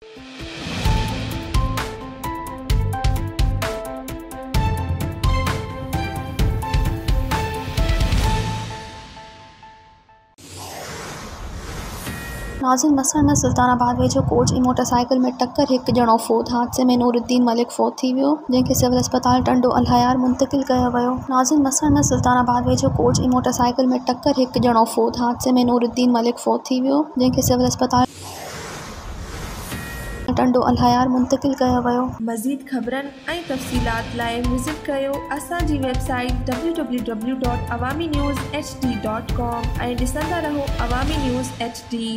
नाज़िन मसर में सुल्तानाबाद वेझो कोच ऐं मोटरसाइकिल में टक्कर, हिकु ॼणो फ़ौत। हादसे में नूरुद्दीन मलिक फ़ौत थी वियो, जंहिंखे सिविल अस्पताल टंडो अल-हयार मुंतक़िल कयो वियो। नाज़िन मसर में सुल्तानाबाद वेझो कोच ऐं मोटरसाइकिल में टक्कर, हिकु ॼणो फ़ौत। हादसे में नूरुद्दीन मलिक फ़ौत थी वियो, जंहिंखे सिविल अस्पताल टंडो अल-हयार मुंतक़िल कयो वियो। मज़ीद ख़बरनि ऐं तफ़सीलात लाइ विज़िट कयो असांजी वेबसाइट www.awamiNewsHD.com ऐं ॾिसंदा रहो अवामी न्यूज़ HD।